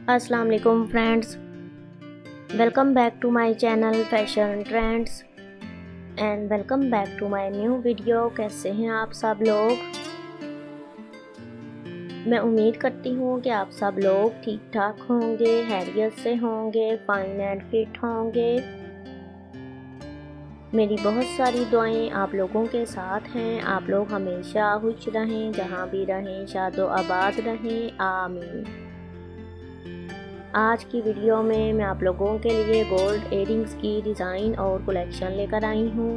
अस्सलाम वालेकुम friends, welcome back to my channel fashion trends and welcome back to my new video. कैसे हैं आप सब लोग? मैं उम्मीद करती हूँ कि आप सब लोग ठीक ठाक होंगे, हैरियत से होंगे, फाइन एंड फिट होंगे। मेरी बहुत सारी दुआएं आप लोगों के साथ हैं। आप लोग हमेशा खुश रहें, जहाँ भी रहें शादो आबाद रहें, आमीन। आज की वीडियो में मैं आप लोगों के लिए गोल्ड इयररिंग्स की डिज़ाइन और कलेक्शन लेकर आई हूँ।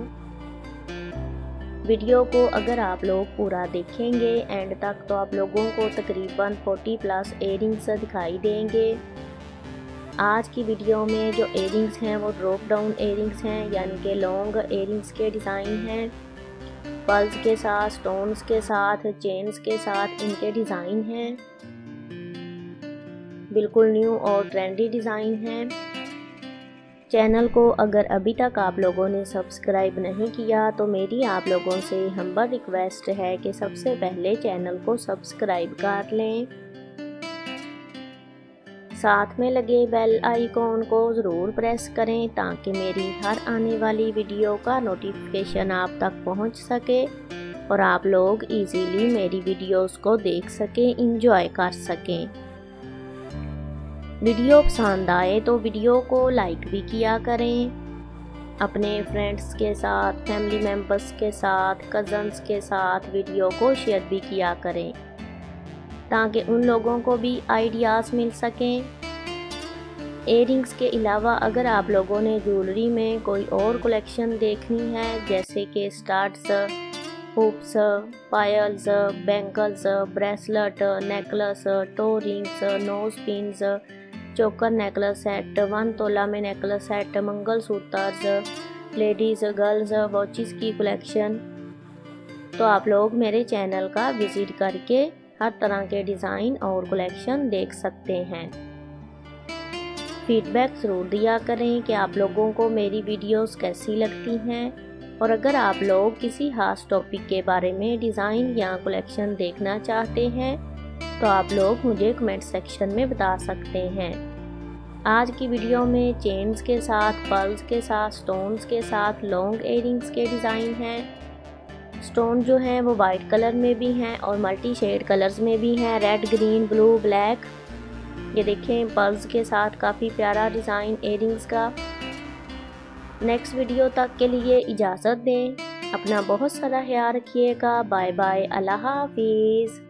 वीडियो को अगर आप लोग पूरा देखेंगे एंड तक तो आप लोगों को तकरीबन 40+ इयररिंग्स दिखाई देंगे। आज की वीडियो में जो इयररिंग्स हैं वो ड्रॉप डाउन इयररिंग्स हैं, यानी कि लॉन्ग इयररिंग्स के डिज़ाइन हैं। पर्ल्स के साथ, स्टोन्स के साथ, चेन्स के साथ इनके डिज़ाइन हैं। बिल्कुल न्यू और ट्रेंडी डिज़ाइन है। चैनल को अगर अभी तक आप लोगों ने सब्सक्राइब नहीं किया तो मेरी आप लोगों से हम्बल रिक्वेस्ट है कि सबसे पहले चैनल को सब्सक्राइब कर लें। साथ में लगे बेल आइकॉन को ज़रूर प्रेस करें ताकि मेरी हर आने वाली वीडियो का नोटिफिकेशन आप तक पहुंच सके और आप लोग इजीली मेरी वीडियोस को देख सकें, एंजॉय कर सकें। वीडियो पसंद आए तो वीडियो को लाइक भी किया करें। अपने फ्रेंड्स के साथ, फैमिली मेम्बर्स के साथ, कज़न्स के साथ वीडियो को शेयर भी किया करें ताकि उन लोगों को भी आइडियाज़ मिल सकें। इयररिंग्स के अलावा अगर आप लोगों ने ज्वेलरी में कोई और कलेक्शन देखनी है, जैसे कि स्टाड्स, हुप्स, पायल्स, bangles, bracelet, necklace, toe rings, nose pins, choker necklace set, 1 तोला में necklace set, mangalsutra, ladies girls watches की कलेक्शन, तो आप लोग मेरे चैनल का विज़िट करके हर तरह के डिज़ाइन और कलेक्शन देख सकते हैं। फीडबैक ज़रूर दिया करें कि आप लोगों को मेरी वीडियोस कैसी लगती हैं, और अगर आप लोग किसी खास टॉपिक के बारे में डिज़ाइन या कलेक्शन देखना चाहते हैं तो आप लोग मुझे कमेंट सेक्शन में बता सकते हैं। आज की वीडियो में चेन्स के साथ, पर्ल्स के साथ, स्टोन्स के साथ लॉन्ग इयररिंग्स के डिज़ाइन हैं। स्टोन जो हैं वो वाइट कलर में भी हैं और मल्टी शेड कलर्स में भी हैं, रेड, ग्रीन, ब्लू, ब्लैक। ये देखें, पर्ल्स के साथ काफ़ी प्यारा डिज़ाइन इयररिंग्स का। नेक्स्ट वीडियो तक के लिए इजाज़त दें। अपना बहुत सारा ख्याल रखिएगा। बाय बाय, अल्लाह हाफिज़।